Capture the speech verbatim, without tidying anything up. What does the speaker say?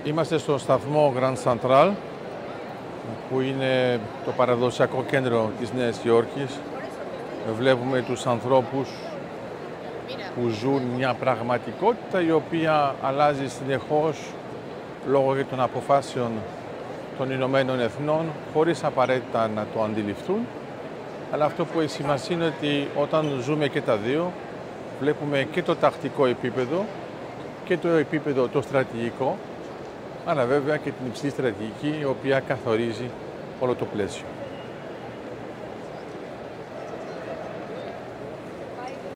Είμαστε στο σταθμό Grand Central, που είναι το παραδοσιακό κέντρο της Νέας Υόρκης. Βλέπουμε τους ανθρώπους που ζουν μια πραγματικότητα η οποία αλλάζει συνεχώς λόγω των αποφάσεων των Ηνωμένων Εθνών, χωρίς απαραίτητα να το αντιληφθούν. Αλλά αυτό που έχει σημασία είναι ότι όταν ζούμε και τα δύο, βλέπουμε και το τακτικό επίπεδο και το επίπεδο το στρατηγικό, αλλά βέβαια και την υψηλή στρατηγική, η οποία καθορίζει όλο το πλαίσιο.